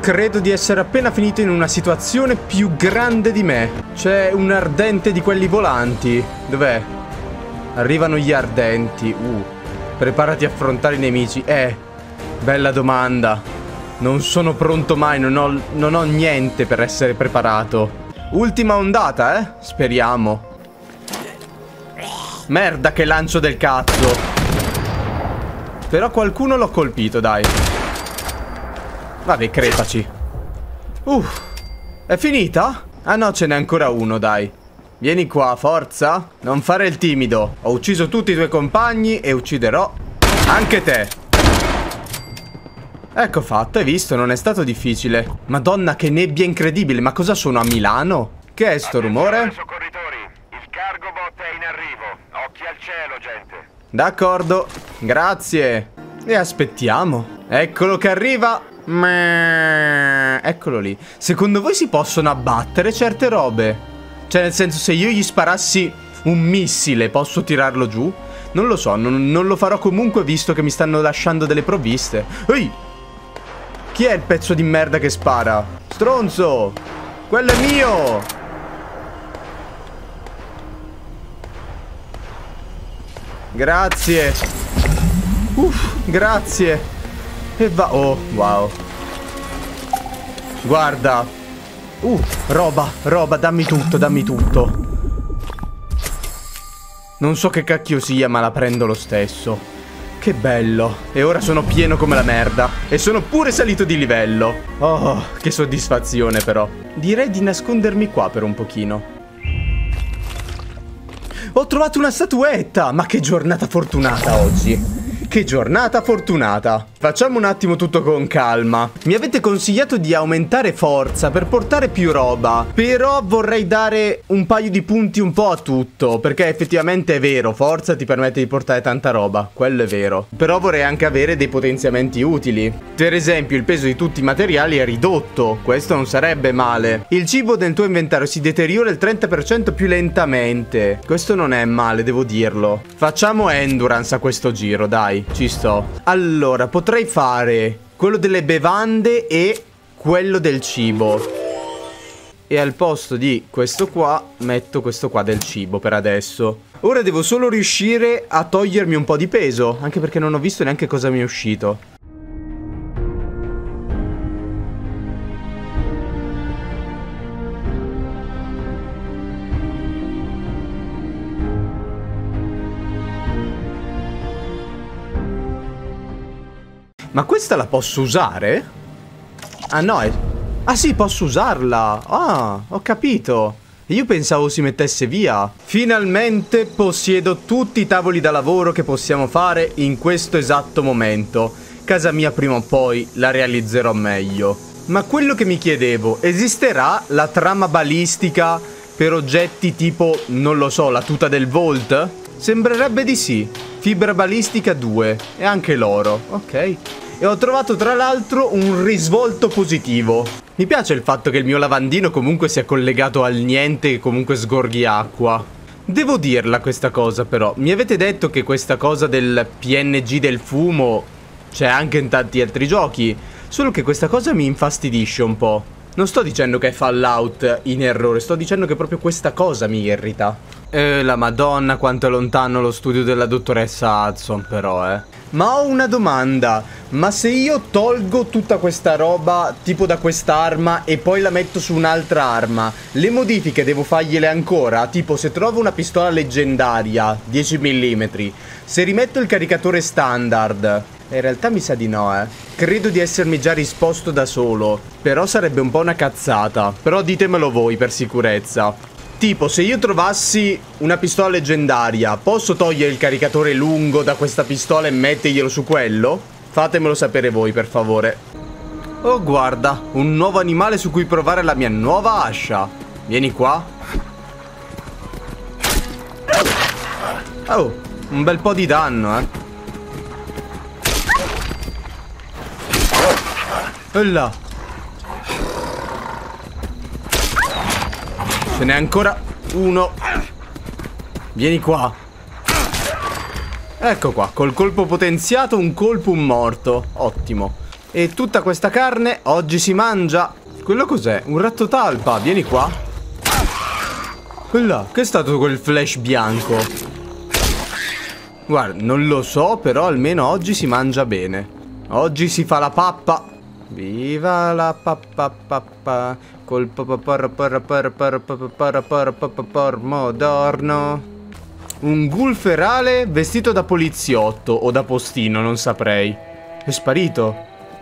credo di essere appena finito in una situazione più grande di me. C'è un ardente di quelli volanti. Dov'è? Arrivano gli ardenti. Preparati a affrontare i nemici. Bella domanda. Non sono pronto mai, non ho niente per essere preparato. Ultima ondata, speriamo. Merda, che lancio del cazzo. Però qualcuno l'ho colpito, dai. Vabbè, crepaci. È finita? Ah no, ce n'è ancora uno, dai. Vieni qua, forza. Non fare il timido. Ho ucciso tutti i tuoi compagni e ucciderò anche te. Ecco fatto, hai visto? Non è stato difficile. Madonna, che nebbia incredibile. Ma cosa sono, a Milano? Che è sto rumore? Soccorritori, il cargobot è in arrivo. Occhi al cielo, gente. D'accordo, grazie. E aspettiamo. Eccolo che arriva. Eccolo lì. Secondo voi si possono abbattere certe robe? Cioè, nel senso, se io gli sparassi un missile, posso tirarlo giù? Non lo so, non lo farò comunque, visto che mi stanno lasciando delle provviste. Ehi! Chi è il pezzo di merda che spara? Stronzo! Quello è mio! Grazie. Grazie. E va... Oh, wow. Guarda. Roba, dammi tutto, dammi tutto. Non so che cacchio sia, ma la prendo lo stesso. Che bello. E ora sono pieno come la merda. E sono pure salito di livello. Oh, che soddisfazione però. Direi di nascondermi qua per un pochino. Ho trovato una statuetta. Ma che giornata fortunata oggi. Che giornata fortunata. Facciamo un attimo tutto con calma. Mi avete consigliato di aumentare forza per portare più roba. Però vorrei dare un paio di punti un po' a tutto. Perché effettivamente è vero, forza ti permette di portare tanta roba. Quello è vero. Però vorrei anche avere dei potenziamenti utili. Per esempio, il peso di tutti i materiali è ridotto. Questo non sarebbe male. Il cibo del tuo inventario si deteriora il 30% più lentamente. Questo non è male, devo dirlo. Facciamo endurance a questo giro, dai. Ci sto. Allora, potrei fare quello delle bevande e quello del cibo. E al posto di questo qua metto questo qua del cibo per adesso. Ora devo solo riuscire a togliermi un po' di peso, anche perché non ho visto neanche cosa mi è uscito. Ma questa la posso usare? Ah no, ah sì, posso usarla. Ah, ho capito. Io pensavo si mettesse via. Finalmente possiedo tutti i tavoli da lavoro che possiamo fare in questo esatto momento. Casa mia prima o poi la realizzerò meglio. Ma quello che mi chiedevo, esisterà la trama balistica per oggetti tipo, non lo so, la tuta del Volt? Sembrerebbe di sì. Fibra balistica 2 e anche l'oro, ok. E ho trovato tra l'altro un risvolto positivo. Mi piace il fatto che il mio lavandino comunque sia collegato al niente e comunque sgorghi acqua. Devo dirla questa cosa però. Mi avete detto che questa cosa del PNG del fumo c'è anche in tanti altri giochi. Solo che questa cosa mi infastidisce un po'. Non sto dicendo che è Fallout in errore, sto dicendo che proprio questa cosa mi irrita. La madonna quanto è lontano lo studio della dottoressa Hudson però, Ma ho una domanda. Ma se io tolgo tutta questa roba tipo da quest'arma e poi la metto su un'altra arma, le modifiche devo fargliele ancora? Tipo se trovo una pistola leggendaria 10 mm, se rimetto il caricatore standard. In realtà mi sa di no, Credo di essermi già risposto da solo. Però sarebbe un po' una cazzata. Però ditemelo voi per sicurezza. Tipo, se io trovassi una pistola leggendaria, posso togliere il caricatore lungo da questa pistola e metterglielo su quello? Fatemelo sapere voi, per favore. Oh, guarda, un nuovo animale su cui provare la mia nuova ascia. Vieni qua. Oh, un bel po' di danno, E là. Ce n'è ancora uno. Vieni qua. Ecco qua, col colpo potenziato un colpo un morto. Ottimo. E tutta questa carne oggi si mangia. Quello cos'è? Un ratto talpa, vieni qua. Quella, che è stato quel flash bianco? Guarda, non lo so, però almeno oggi si mangia bene. Oggi si fa la pappa. Viva la pappa col pomodorno. Un ghoul ferale vestito da poliziotto o da postino, non saprei. È sparito.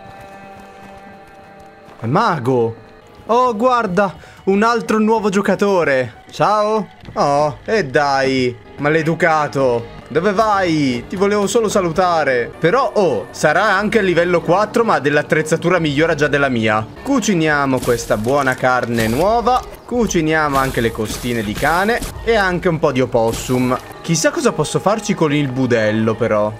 È mago. Oh, guarda, un altro nuovo giocatore. Ciao. Oh, e dai, maleducato. Dove vai? Ti volevo solo salutare. Però, oh, sarà anche a livello 4, ma dell'attrezzatura migliora già della mia. Cuciniamo questa buona carne nuova. Cuciniamo anche le costine di cane. E anche un po' di opossum. Chissà cosa posso farci con il budello, però.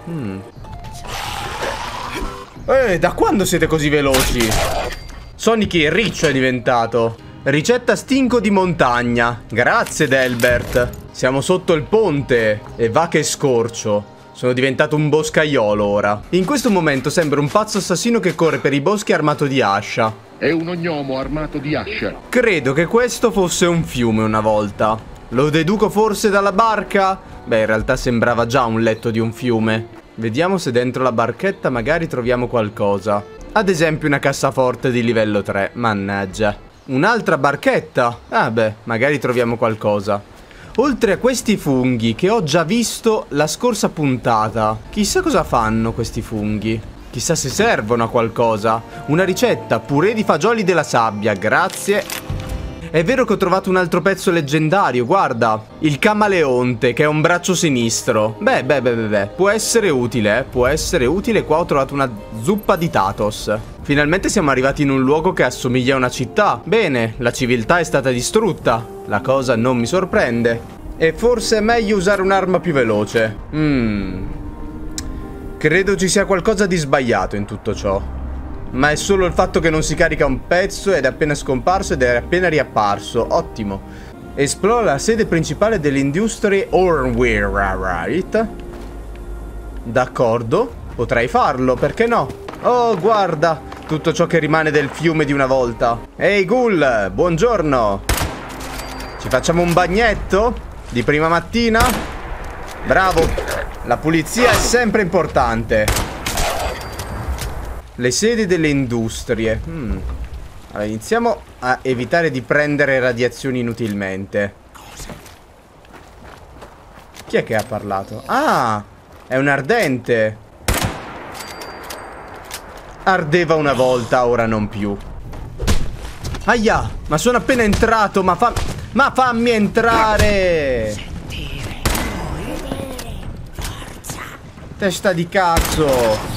Da quando siete così veloci? Sonic il riccio è diventato. Ricetta stinco di montagna. Grazie, Delbert. Siamo sotto il ponte. E va che scorcio. Sono diventato un boscaiolo ora. In questo momento sembra un pazzo assassino che corre per i boschi armato di ascia. È un ognomo armato di ascia. Credo che questo fosse un fiume una volta. Lo deduco forse dalla barca? Beh, in realtà sembrava già un letto di un fiume. Vediamo se dentro la barchetta magari troviamo qualcosa. Ad esempio una cassaforte di livello 3. Mannaggia. Un'altra barchetta? Ah beh, magari troviamo qualcosa. Oltre a questi funghi che ho già visto la scorsa puntata. Chissà cosa fanno questi funghi. Chissà se servono a qualcosa. Una ricetta, purè di fagioli della sabbia, grazie. È vero che ho trovato un altro pezzo leggendario, guarda. Il camaleonte, che è un braccio sinistro. Beh, può essere utile, può essere utile. Qua ho trovato una zuppa di Tatos. Finalmente siamo arrivati in un luogo che assomiglia a una città. Bene, la civiltà è stata distrutta. La cosa non mi sorprende. E forse è meglio usare un'arma più veloce. Credo ci sia qualcosa di sbagliato in tutto ciò. Ma è solo il fatto che non si carica un pezzo ed è appena scomparso ed è appena riapparso. Ottimo. Esplora la sede principale delle industrie Ornwright. D'accordo, potrei farlo, perché no? Oh, guarda, tutto ciò che rimane del fiume di una volta. Ehi, ghoul, buongiorno. Ci facciamo un bagnetto? Di prima mattina? Bravo, la pulizia è sempre importante. Le sedi delle industrie. Allora, iniziamo a evitare di prendere radiazioni inutilmente. Chi è che ha parlato? Ah, è un ardente. Ardeva una volta, ora non più. Aia, ma sono appena entrato, ma fammi entrare! Testa di cazzo!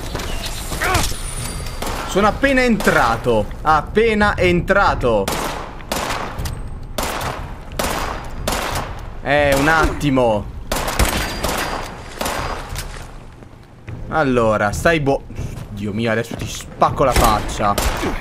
Sono appena entrato. Appena entrato. Un attimo. Allora, stai Dio mio, adesso ti spacco la faccia.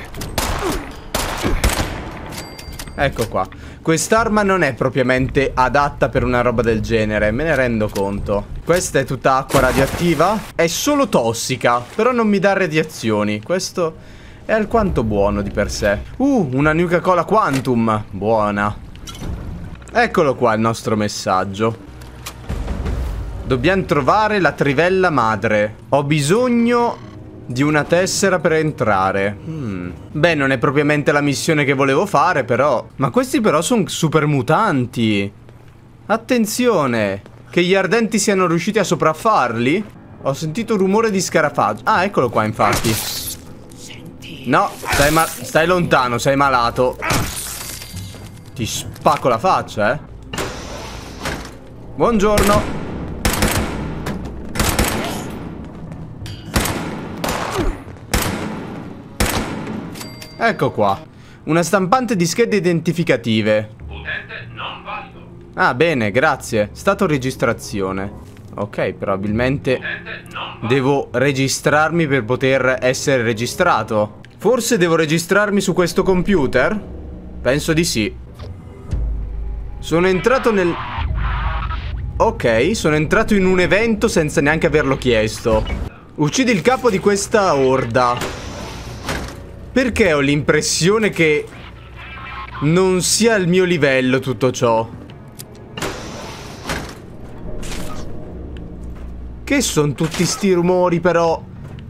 Ecco qua. Quest'arma non è propriamente adatta per una roba del genere, me ne rendo conto. Questa è tutta acqua radioattiva. È solo tossica, però non mi dà radiazioni. Questo è alquanto buono di per sé. Una Nuka Cola Quantum. Buona. Eccolo qua il nostro messaggio. Dobbiamo trovare la trivella madre. Ho bisogno di una tessera per entrare. Beh, non è propriamente la missione che volevo fare, però. Ma questi però sono super mutanti. Attenzione, che gli ardenti siano riusciti a sopraffarli. Ho sentito un rumore di scarafaggio. Ah, eccolo qua, infatti. No, stai lontano, sei malato. Ti spacco la faccia, Buongiorno. Ecco qua. Una stampante di schede identificative. Utente non valido. Ah, bene, grazie. Stato registrazione. Ok, probabilmente devo registrarmi per poter essere registrato. Forse devo registrarmi su questo computer? Penso di sì. Sono entrato nel... Ok, sono entrato in un evento senza neanche averlo chiesto. Uccidi il capo di questa orda. Perché ho l'impressione che non sia il mio livello tutto ciò? Che sono tutti sti rumori però?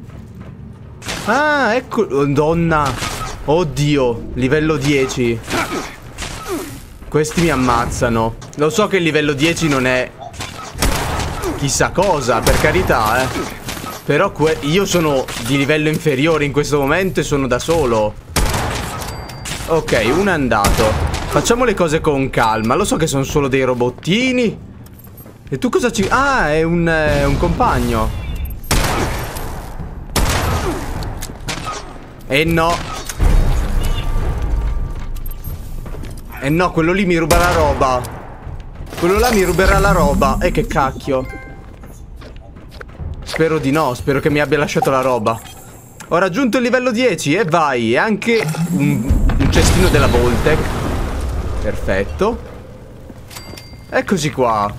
Ah, ecco. Donna. Oddio, livello 10. Questi mi ammazzano. Lo so che il livello 10 non è chissà cosa, per carità, Però io sono di livello inferiore in questo momento e sono da solo. Ok, uno è andato. Facciamo le cose con calma. Lo so che sono solo dei robottini. E tu cosa ci... Ah, è un compagno. E no. E no, quello lì mi ruba la roba. Quello là mi ruberà la roba. E che cacchio. Spero di no, spero che mi abbia lasciato la roba. Ho raggiunto il livello 10 e vai. E anche un cestino della Voltec. Perfetto. Eccoci qua.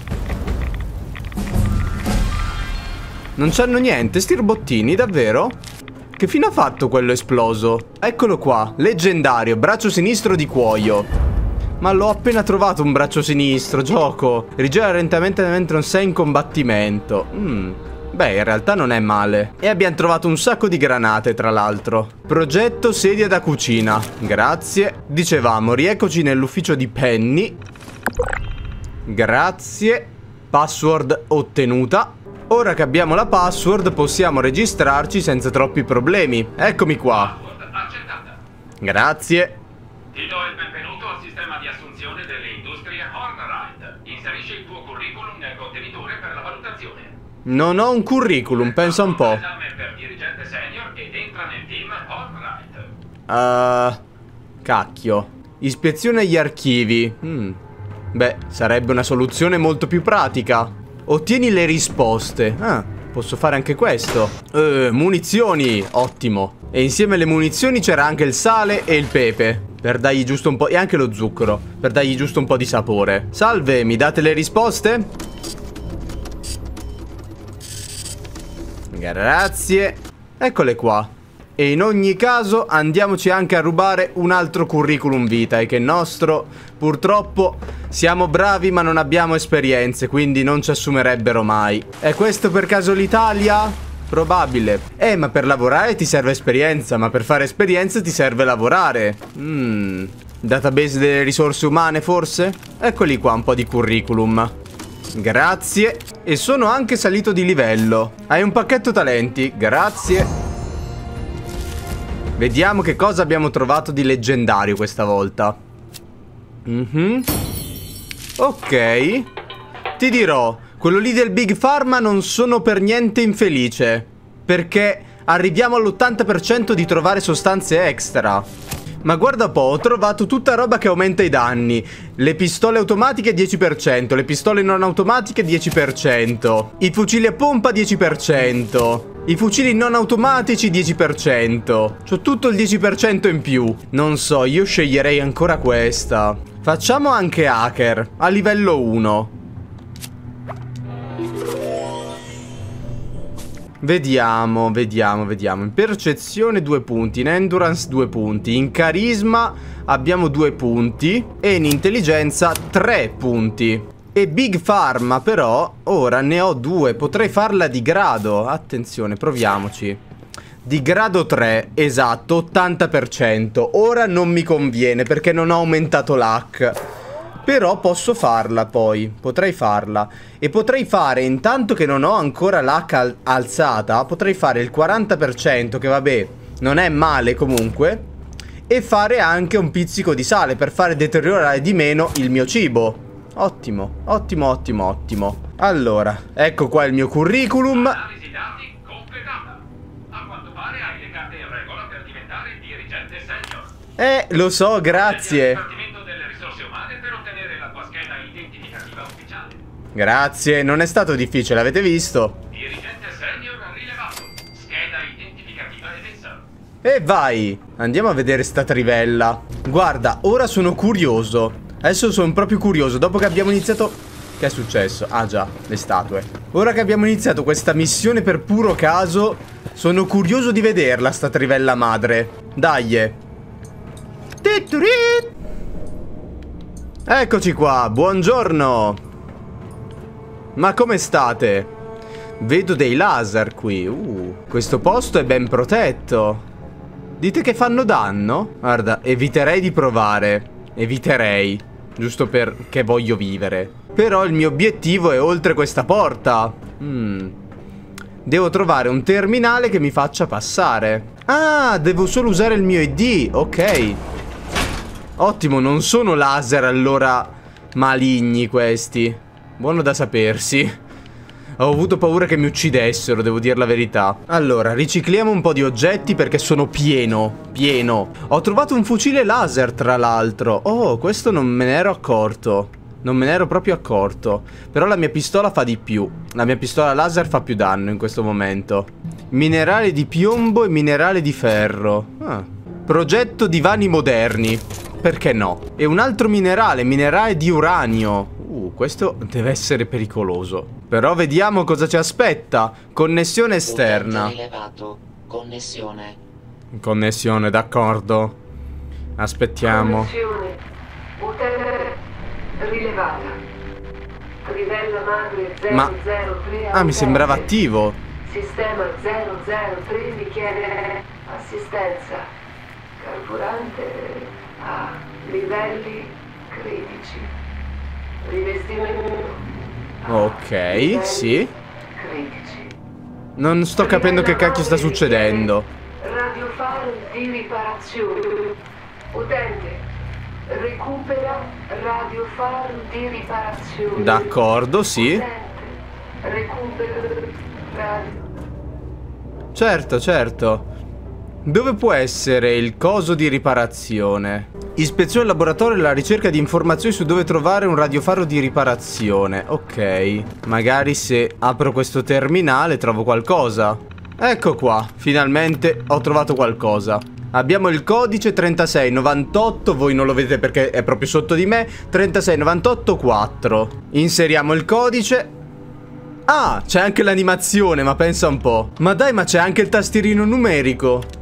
Non c'hanno niente, sti robottini, davvero? Che fine ha fatto quello esploso? Eccolo qua, leggendario, braccio sinistro di cuoio. Ma l'ho appena trovato un braccio sinistro, gioco. Rigenera lentamente mentre non sei in combattimento. Beh, in realtà non è male. E abbiamo trovato un sacco di granate, tra l'altro. Progetto sedia da cucina. Grazie. Dicevamo, rieccoci nell'ufficio di Penny. Grazie. Password ottenuta. Ora che abbiamo la password possiamo registrarci senza troppi problemi. Eccomi qua. Grazie. Ti do il benvenuto al sistema di assunzione delle industrie Hornwright. Inserisci il tuo curriculum nel contenitore per la valutazione. Non ho un curriculum, pensa un po'. Esame per dirigente senior ed entra nel team Hornwright. Cacchio. Ispezione gli archivi. Beh, sarebbe una soluzione molto più pratica. Ottieni le risposte. Ah, posso fare anche questo. Munizioni. Ottimo. E insieme alle munizioni c'era anche il sale e il pepe. Per dargli giusto un po'... E anche lo zucchero. Per dargli giusto un po' di sapore. Salve, mi date le risposte? Grazie. Eccole qua. E in ogni caso andiamoci anche a rubare un altro curriculum vitae, che è nostro. Purtroppo siamo bravi ma non abbiamo esperienze, quindi non ci assumerebbero mai. È questo per caso l'Italia? Probabile. Ma per lavorare ti serve esperienza, ma per fare esperienza ti serve lavorare. Database delle risorse umane forse? Eccoli qua un po' di curriculum. Grazie. E sono anche salito di livello. Hai un pacchetto talenti. Grazie. Vediamo che cosa abbiamo trovato di leggendario questa volta. Ok. Ti dirò, quello lì del Big Pharma non sono per niente infelice, perché arriviamo all'80% di trovare sostanze extra. Ma guarda po', ho trovato tutta roba che aumenta i danni. Le pistole automatiche 10%, le pistole non automatiche 10%, i fucili a pompa 10%, i fucili non automatici 10%. C'ho tutto il 10% in più. Non so, io sceglierei ancora questa. Facciamo anche hacker, a livello 1. Vediamo. In percezione 2 punti, in endurance 2 punti, in carisma abbiamo 2 punti e in intelligenza 3 punti. E Big Pharma però ora ne ho 2, potrei farla di grado. Attenzione, proviamoci. Di grado 3, esatto, 80%. Ora non mi conviene perché non ho aumentato l'hack. Però posso farla poi, potrei farla. E potrei fare, intanto che non ho ancora l'H alzata, potrei fare il 40%, che vabbè, non è male comunque. E fare anche un pizzico di sale per fare deteriorare di meno il mio cibo. Ottimo, ottimo. Allora, ecco qua il mio curriculum. Analisi dati completata. A quanto pare hai le carte in regola per diventare dirigente senior. Lo so, grazie. Grazie, non è stato difficile, avete visto? Dirigente senior rilevato. Scheda identificativa emessa. E vai, andiamo a vedere sta trivella. Guarda, ora sono curioso. Adesso sono proprio curioso, dopo che abbiamo iniziato... Che è successo? Ah già, le statue. Ora che abbiamo iniziato questa missione per puro caso, sono curioso di vederla sta trivella madre. Dai. Eccoci qua, buongiorno. Ma come state? Vedo dei laser qui. Questo posto è ben protetto. Dite che fanno danno? Guarda, eviterei di provare. Eviterei. Giusto perché voglio vivere. Però il mio obiettivo è oltre questa porta. Devo trovare un terminale che mi faccia passare. Ah, devo solo usare il mio ID. Ok. Ottimo, non sono laser allora maligni questi. Buono da sapersi. Ho avuto paura che mi uccidessero, devo dire la verità. Allora, ricicliamo un po' di oggetti perché sono pieno. Ho trovato un fucile laser, tra l'altro. Oh, questo non me ne ero accorto. Non me ne ero proprio accorto. Però la mia pistola fa di più. La mia pistola laser fa più danno in questo momento. Minerale di piombo e minerale di ferro. Progetto divani moderni. Perché no? E un altro minerale di uranio. Questo deve essere pericoloso. Però vediamo cosa ci aspetta. Connessione esterna. Rilevato. Connessione. Connessione, d'accordo. Aspettiamo. Connessione. Utente rilevata. Trivella madre 003. Ah, mi sembrava attivo. Sistema 003 richiede assistenza. Carburante a livelli critici. Rivestimento. Ok, sì. Critici. Non sto capendo che cacchio sta succedendo. Radiofaro di riparazione. Utente, recupera radiofaro di riparazione. D'accordo, sì. Utente, recupera radio. Certo. Dove può essere il coso di riparazione? Ispezione laboratorio alla ricerca di informazioni su dove trovare un radiofaro di riparazione. Ok. Magari se apro questo terminale trovo qualcosa. Ecco qua. Finalmente ho trovato qualcosa. Abbiamo il codice 3698. Voi non lo vedete perché è proprio sotto di me. 36984. Inseriamo il codice. Ah, c'è anche l'animazione, ma pensa un po'. Ma dai, ma c'è anche il tastierino numerico.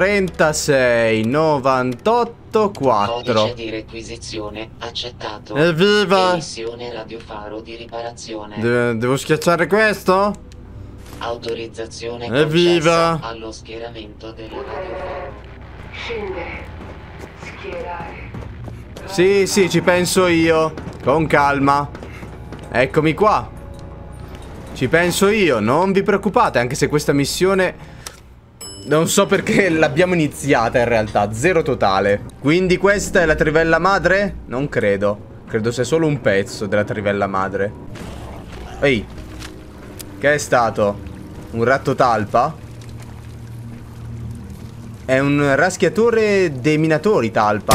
36984. Codice di requisizione accettato. Evviva! Emissione radiofaro di riparazione. Devo schiacciare questo? Autorizzazione Evviva! concessa allo schieramento del radiofaro. Scendere. Schierare. Sì, ci penso io. Con calma. Eccomi qua. Ci penso io, non vi preoccupate, anche se questa missione non so perché l'abbiamo iniziata in realtà, 0 totale. Quindi questa è la trivella madre? Non credo. Credo sia solo un pezzo della trivella madre. Ehi, che è stato? Un ratto talpa? È un raschiatore dei minatori talpa.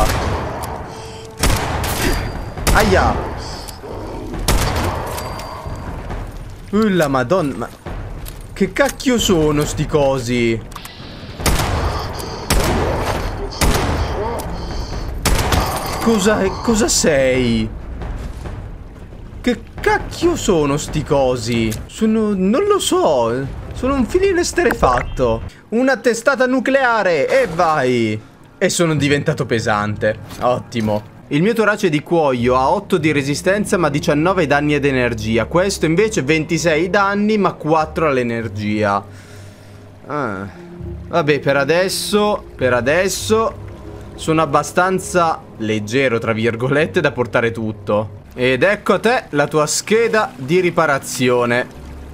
Aia! La madonna, ma che cacchio sono sti cosi? Cosa sei? Che cacchio sono sti cosi? Non lo so. Sono un filino esterrefatto. Una testata nucleare e vai. E sono diventato pesante. Ottimo. Il mio torace di cuoio ha 8 di resistenza ma 19 danni ed energia. Questo invece 26 danni ma 4 all'energia. Vabbè, per adesso sono abbastanza leggero, tra virgolette, da portare tutto. Ed ecco a te la tua scheda di riparazione.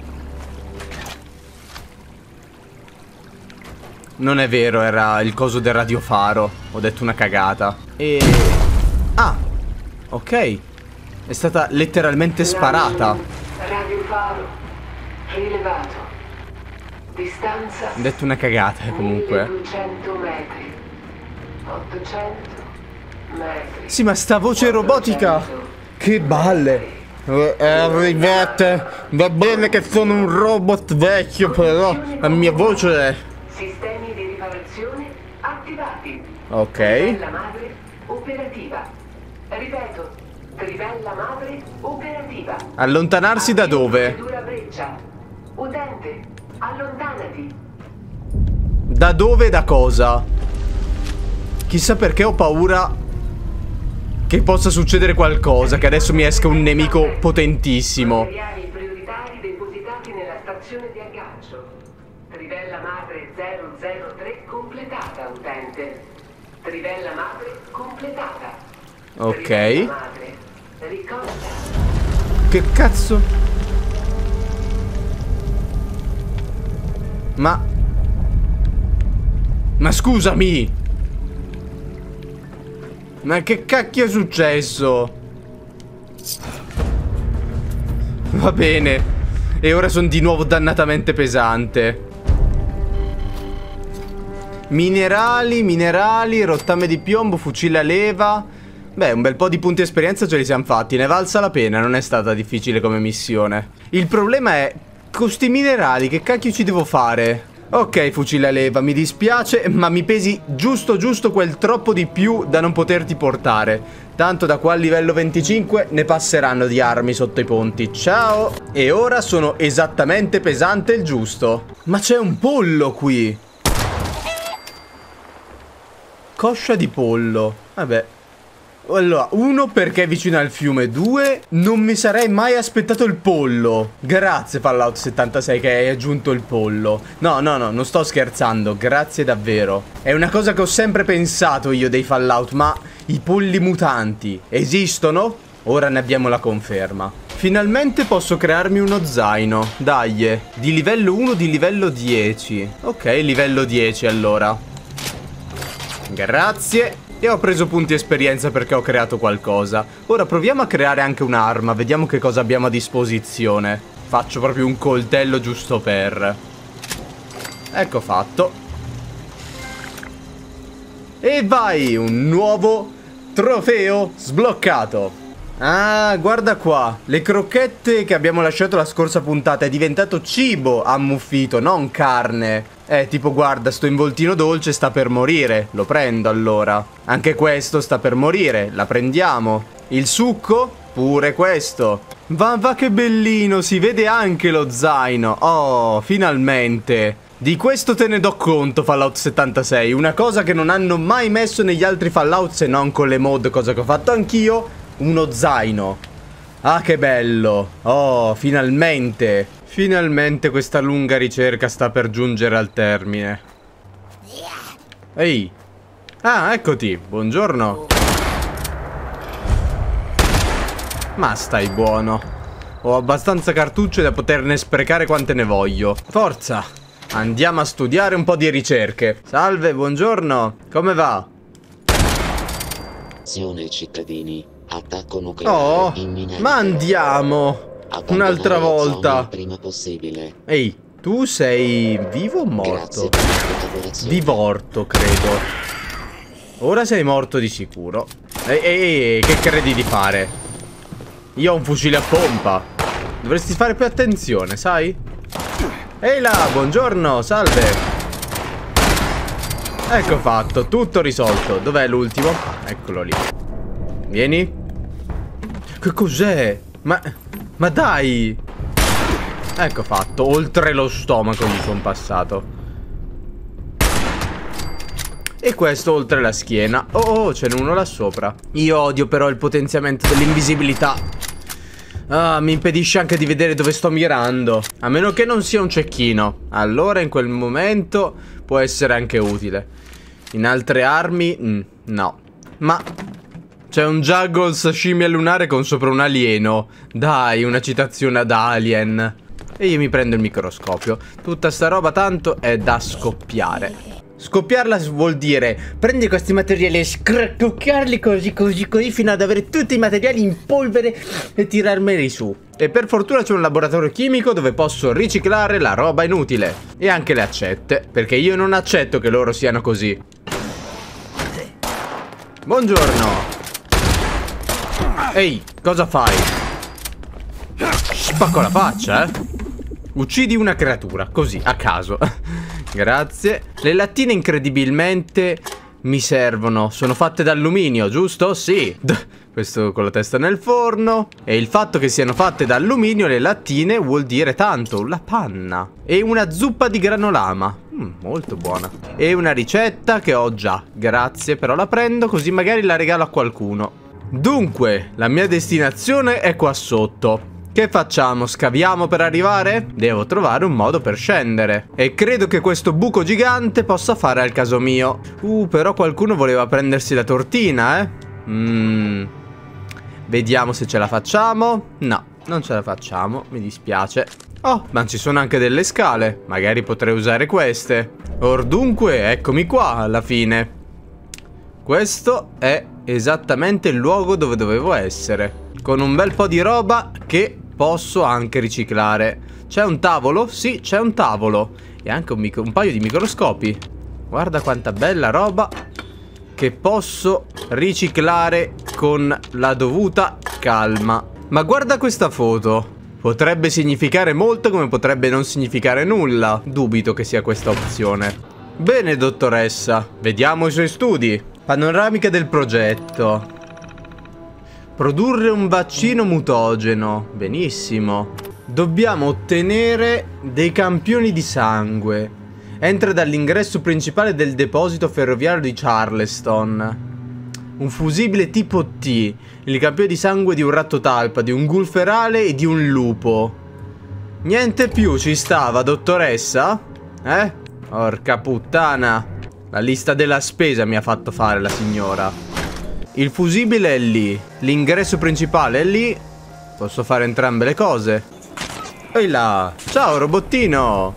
Non è vero, era il coso del radiofaro. Ho detto una cagata. Ah, ok. È stata letteralmente sparata. Radiofaro rilevato. Distanza. Ho detto una cagata comunque. 1200 metri. 800 metri. Sì, ma sta voce robotica. Che balle. Arrivate. Va bene che sono un robot vecchio, però la mia voce è... Sistemi di riparazione attivati. Ok. Trivella madre operativa. Ripeto, trivella madre operativa. Allontanarsi da dove? Procedura breccia. Utente, allontanati. Da dove e da cosa? Chissà perché ho paura che possa succedere qualcosa, che adesso mi esca un nemico potentissimo. Materiali prioritari depositati nella stazione di aggancio. Trivella madre 003 completata, utente. Trivella madre completata. Ok. Trivella madre ricolta. Che cazzo? Ma scusami! Ma che cacchio è successo? Va bene. E ora sono di nuovo dannatamente pesante. Minerali, rottame di piombo, fucile a leva. Beh, un bel po' di punti esperienza ce li siamo fatti. Ne è valsa la pena, non è stata difficile come missione. Il problema è, con sti minerali, che cacchio ci devo fare? Ok, fucile a leva, mi dispiace, ma mi pesi giusto quel troppo di più da non poterti portare. Tanto da qua al livello 25 ne passeranno di armi sotto i ponti. Ciao! E ora sono esattamente pesante il giusto. Ma c'è un pollo qui. Coscia di pollo. Vabbè. Allora, 1 perché è vicino al fiume, 2 non mi sarei mai aspettato il pollo. Grazie Fallout 76 che hai aggiunto il pollo. No, non sto scherzando, grazie davvero. È una cosa che ho sempre pensato io dei Fallout, ma i polli mutanti esistono? Ora ne abbiamo la conferma. Finalmente posso crearmi uno zaino. Dai, di livello 1 di livello 10. Ok, livello 10 allora. Grazie. E ho preso punti esperienza perché ho creato qualcosa. Ora proviamo a creare anche un'arma. Vediamo che cosa abbiamo a disposizione. Faccio proprio un coltello giusto per. Ecco fatto. E vai, un nuovo trofeo sbloccato. Ah, guarda qua. Le crocchette che abbiamo lasciato la scorsa puntata è diventato cibo ammuffito, non carne. Tipo guarda, sto involtino dolce sta per morire. Lo prendo allora. Anche questo sta per morire. La prendiamo. Il succo? Pure questo. Va che bellino, si vede anche lo zaino. Oh, finalmente. Di questo te ne do conto, Fallout 76. Una cosa che non hanno mai messo negli altri Fallout, se non con le mod, cosa che ho fatto anch'io. Uno zaino. Ah, che bello. Oh, finalmente. Finalmente questa lunga ricerca sta per giungere al termine. Ehi. Ah, eccoti. Buongiorno. Ma stai buono. Ho abbastanza cartucce da poterne sprecare quante ne voglio. Forza. Andiamo a studiare un po' di ricerche. Salve, buongiorno. Come va? Attenzione cittadini. Attacco nucleare imminente. Ma andiamo. Un'altra volta. Prima possibile. Ehi, tu sei vivo o morto? Divorto, credo. Ora sei morto di sicuro. Ehi, che credi di fare? Io ho un fucile a pompa. Dovresti fare più attenzione, sai? Ehi là, buongiorno, salve. Ecco fatto, tutto risolto. Dov'è l'ultimo? Eccolo lì. Vieni. Che cos'è? Ma dai! Ecco fatto, oltre lo stomaco gli sono passato. E questo oltre la schiena. Oh, ce n'è uno là sopra. Io odio però il potenziamento dell'invisibilità. Ah, mi impedisce anche di vedere dove sto mirando. A meno che non sia un cecchino. Allora in quel momento può essere anche utile. In altre armi, no. Ma c'è un Juggles scimmia lunare con sopra un alieno. Dai, una citazione ad Alien. E io mi prendo il microscopio. Tutta sta roba tanto è da scoppiare. Scoppiarla vuol dire prendi questi materiali e scroccarli così fino ad avere tutti i materiali in polvere e tirarmeli su. E per fortuna c'è un laboratorio chimico dove posso riciclare la roba inutile. E anche le accette, perché io non accetto che loro siano così. Buongiorno. Ehi, cosa fai? Spacco la faccia, Uccidi una creatura, così, a caso. Grazie. Le lattine incredibilmente mi servono? Sono fatte d'alluminio, giusto? Sì. Questo con la testa nel forno. E il fatto che siano fatte d'alluminio le lattine vuol dire tanto. La panna. E una zuppa di granolama. Molto buona. E una ricetta che ho già. Grazie, però la prendo così magari la regalo a qualcuno. Dunque, la mia destinazione è qua sotto. Che facciamo? Scaviamo per arrivare? Devo trovare un modo per scendere. E credo che questo buco gigante possa fare al caso mio. Però qualcuno voleva prendersi la tortina, Vediamo se ce la facciamo. No, non ce la facciamo, mi dispiace. Oh, ma ci sono anche delle scale. Magari potrei usare queste. Or dunque, eccomi qua alla fine. Questo è esattamente il luogo dove dovevo essere. Con un bel po' di roba che posso anche riciclare. C'è un tavolo? Sì, c'è un tavolo. E anche un paio di microscopi. Guarda quanta bella roba che posso riciclare con la dovuta calma. Ma guarda questa foto. Potrebbe significare molto come potrebbe non significare nulla. Dubito che sia questa opzione. Bene, dottoressa. Vediamo i suoi studi. Panoramica del progetto. Produrre un vaccino mutageno. Benissimo. Dobbiamo ottenere dei campioni di sangue. Entra dall'ingresso principale del deposito ferroviario di Charleston. Un fusibile tipo T. Il campione di sangue di un ratto talpa, di un gulferale e di un lupo. Niente più, ci stava, dottoressa? Porca puttana. La lista della spesa mi ha fatto fare la signora. Il fusibile è lì. L'ingresso principale è lì. Posso fare entrambe le cose. Ehi là. Ciao, robottino.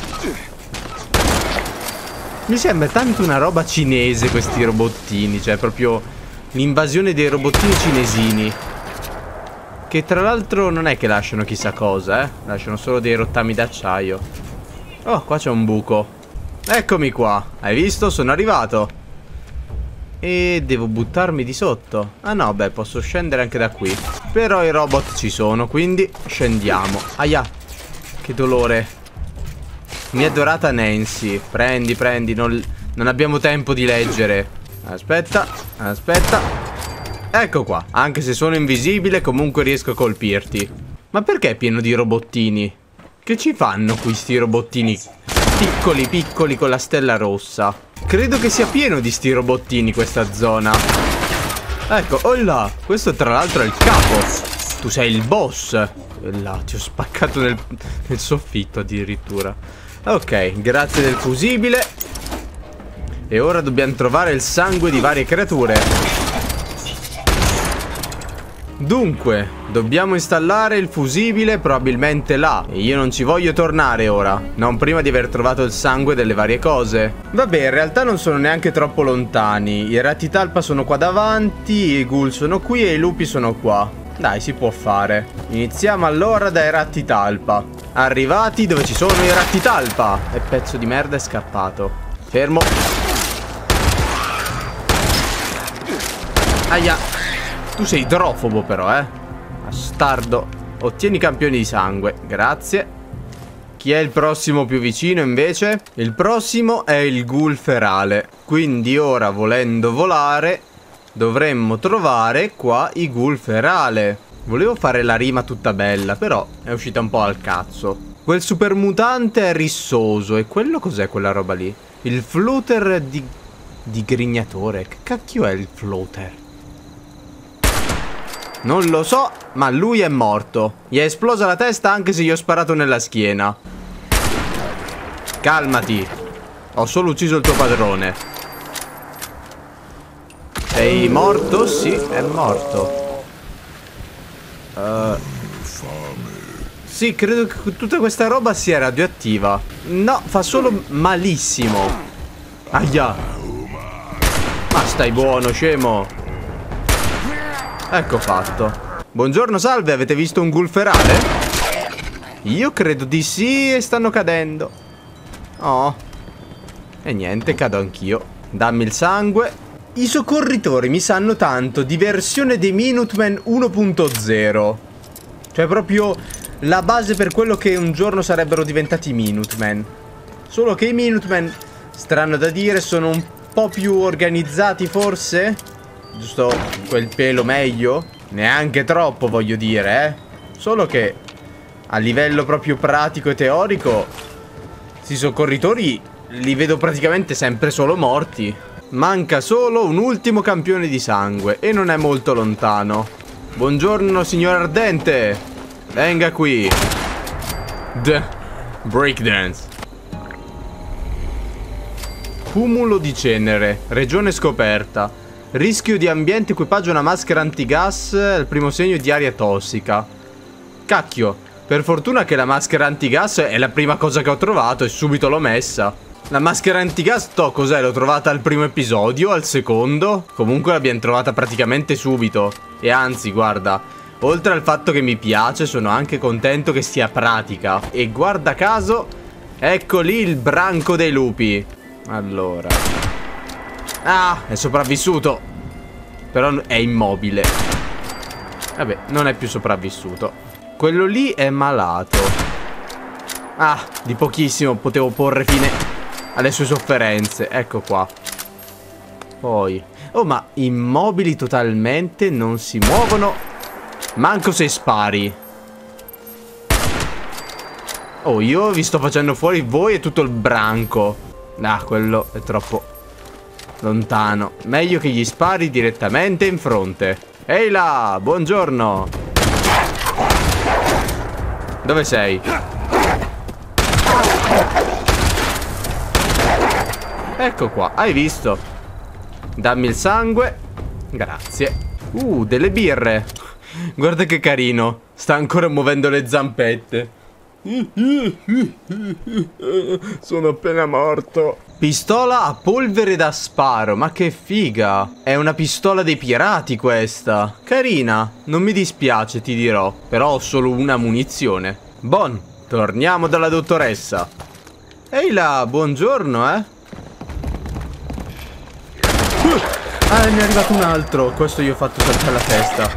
Mi sembra tanto una roba cinese questi robottini. Cioè proprio l'invasione dei robottini cinesini. Che tra l'altro non è che lasciano chissà cosa, lasciano solo dei rottami d'acciaio. Oh, qua c'è un buco. Eccomi qua. Hai visto? Sono arrivato. E devo buttarmi di sotto. Ah no, beh, posso scendere anche da qui. Però i robot ci sono, quindi scendiamo. Aia, che dolore. Mia adorata Nancy. Prendi, prendi, non abbiamo tempo di leggere. Aspetta, aspetta. Ecco qua. Anche se sono invisibile comunque riesco a colpirti. Ma perché è pieno di robottini? Che ci fanno questi robottini piccoli piccoli con la stella rossa? Credo che sia pieno di sti robottini questa zona. Ecco, oh là. Questo tra l'altro è il capo. Tu sei il boss. Là, ti ho spaccato nel soffitto addirittura. Ok, grazie del fusibile. E ora dobbiamo trovare il sangue di varie creature. Dunque, dobbiamo installare il fusibile probabilmente là. E io non ci voglio tornare ora. Non prima di aver trovato il sangue delle varie cose. Vabbè, in realtà non sono neanche troppo lontani. I ratti talpa sono qua davanti, i ghoul sono qui e i lupi sono qua. Dai, si può fare. Iniziamo allora dai ratti talpa. Arrivati dove ci sono i ratti talpa. E pezzo di merda è scappato. Fermo. Aia. Tu sei idrofobo però, Bastardo. Ottieni campioni di sangue. Grazie. Chi è il prossimo più vicino invece? Il prossimo è il ghoul ferale. Quindi ora, volendo volare, dovremmo trovare qua i ghoul ferale. Volevo fare la rima tutta bella, però è uscita un po' al cazzo. Quel super mutante è rissoso. E quello cos'è quella roba lì? Il floater di grignatore. Che cacchio è il floater? Non lo so, ma lui è morto. Gli è esplosa la testa anche se gli ho sparato nella schiena. Calmati. Ho solo ucciso il tuo padrone. Sei morto? Sì, è morto. Sì, credo che tutta questa roba sia radioattiva. No, fa solo malissimo. Aia. Ma stai buono, scemo. Ecco fatto. Buongiorno, salve, avete visto un ghoul ferale? Io credo di sì e stanno cadendo. Oh. E niente, cado anch'io. Dammi il sangue. I soccorritori mi sanno tanto di versione dei Minutemen 1.0. Cioè proprio la base per quello che un giorno sarebbero diventati i Minutemen. Solo che i Minutemen, strano da dire, sono un po' più organizzati forse? Giusto quel pelo meglio? Neanche troppo, voglio dire, eh. Solo che a livello proprio pratico e teorico, questi soccorritori li vedo praticamente sempre solo morti. Manca solo un ultimo campione di sangue e non è molto lontano. Buongiorno, signor Ardente. Venga qui. Breakdance. Cumulo di cenere, regione scoperta. Rischio di ambiente, equipaggio una maschera antigas, il primo segno di aria tossica. Cacchio, per fortuna che la maschera antigas è la prima cosa che ho trovato e subito l'ho messa. La maschera antigas, cos'è? L'ho trovata al primo episodio, al secondo? Comunque l'abbiamo trovata praticamente subito. E anzi, guarda, oltre al fatto che mi piace, sono anche contento che sia pratica. E guarda caso, ecco lì il branco dei lupi. Allora. Ah, è sopravvissuto. Però è immobile. Vabbè, non è più sopravvissuto. Quello lì è malato. Ah, di pochissimo potevo porre fine alle sue sofferenze. Ecco qua. Poi. Oh, ma immobili totalmente, non si muovono. Manco se spari. Oh, io vi sto facendo fuori voi e tutto il branco. Ah, quello è troppo lontano. Meglio che gli spari direttamente in fronte. Ehi là, buongiorno. Dove sei? Ecco qua, hai visto? Dammi il sangue. Grazie. Delle birre. Guarda che carino. Sta ancora muovendo le zampette. Sono appena morto. Pistola a polvere da sparo. Ma che figa. È una pistola dei pirati questa. Carina. Non mi dispiace, ti dirò. Però ho solo una munizione. Bon, torniamo dalla dottoressa. Ehi là, buongiorno, eh. Ah, ne è arrivato un altro. Questo gli ho fatto saltare la testa.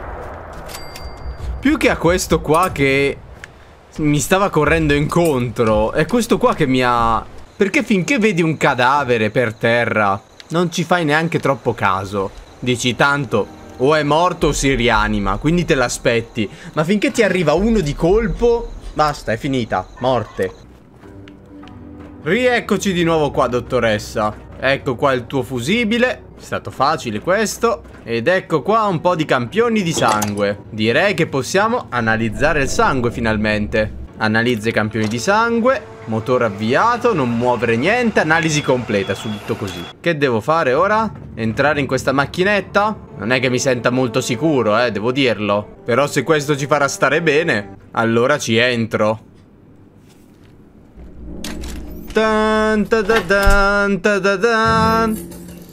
Più che a questo qua che mi stava correndo incontro, è questo qua che mi ha... Perché finché vedi un cadavere per terra non ci fai neanche troppo caso. Dici tanto o è morto o si rianima, quindi te l'aspetti. Ma finché ti arriva uno di colpo, basta, è finita, morte. Rieccoci di nuovo qua, dottoressa. Ecco qua il tuo fusibile. È stato facile questo. Ed ecco qua un po' di campioni di sangue. Direi che possiamo analizzare il sangue finalmente. Analizza i campioni di sangue. Motore avviato, non muovere niente. Analisi completa, subito così. Che devo fare ora? Entrare in questa macchinetta? Non è che mi senta molto sicuro, devo dirlo. Però se questo ci farà stare bene, allora ci entro. Tan, ta, da, dan, ta, da, dan.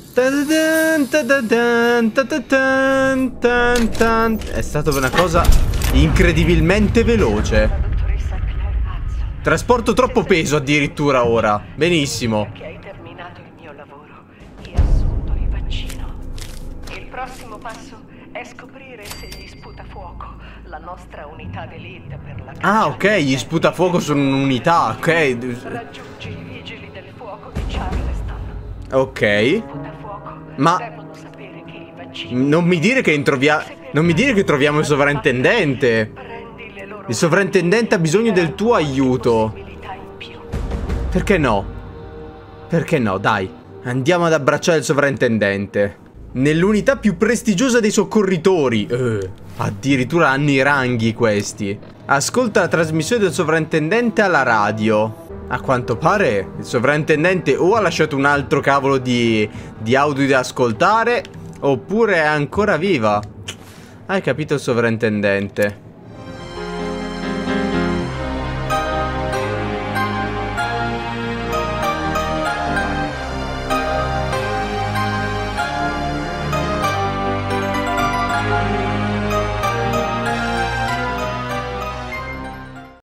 È stata una cosa incredibilmente veloce. Trasporto troppo peso addirittura ora. Benissimo. Che hai terminato il mio lavoro e assunto il vaccino. Il prossimo passo è scoprire se gli sputafuoco, la nostra unità d'elite per la... Ah, ok, gli sputafuoco sono un'unità, ok. Raggiungi i vigili del fuoco di Charleston. Ok. Ma non mi dire che troviamo il sovrintendente. Il sovrintendente ha bisogno del tuo aiuto. Perché no? Perché no, dai. Andiamo ad abbracciare il sovrintendente. Nell'unità più prestigiosa dei soccorritori. Addirittura hanno i ranghi questi. Ascolta la trasmissione del sovrintendente alla radio. A quanto pare il sovrintendente o ha lasciato un altro cavolo di audio da ascoltare, oppure è ancora viva. Hai capito il sovrintendente?